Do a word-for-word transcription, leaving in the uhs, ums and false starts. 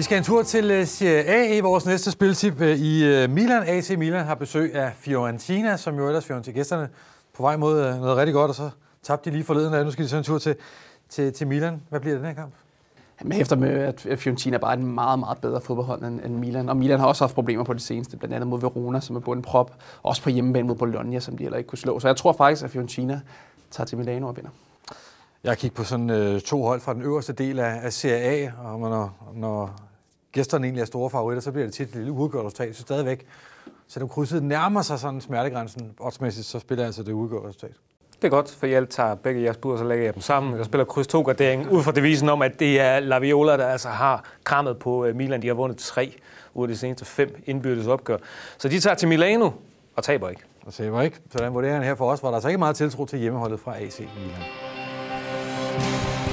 Vi skal en tur til Serie A i vores næste spiltip i Milan. A C Milan har besøg af Fiorentina, som jo ellers Fiorentina-gæsterne på vej mod noget rigtig godt, og så tabte de lige forleden af. Nu skal de så en tur til, til, til Milan. Hvad bliver det den her kamp? Men efter med, at Fiorentina er bare en meget, meget bedre fodboldhold end, end Milan. Og Milan har også haft problemer på det seneste, blandt andet mod Verona, som er bundet prop. Også på hjemmebane mod Bologna, som de heller ikke kunne slå. Så jeg tror faktisk, at Fiorentina tager til Milano og vinder. Jeg kigger på sådan øh, to hold fra den øverste del af, af Serie A, og når, når gæsterne egentlig er store favoritter, så bliver det tit et lille uafgjort resultat. Så stadigvæk, selvom krydset nærmer sig sådan smertegrænsen oddsmæssigt, så spiller jeg altså det uafgjort resultat. Det er godt, for jeg tager begge jeres bud, og så lægger jeg dem sammen. Jeg spiller kryds to gardering ud fra devisen om, at det er La Viola, der altså har krammet på Milan. De har vundet tre ud af de seneste fem indbyrdes opgør. Så de tager til Milano og taber ikke. Og taber ikke. Sådan vurderer han her for os, var der altså ikke meget tiltro til hjemmeholdet fra A C Milan.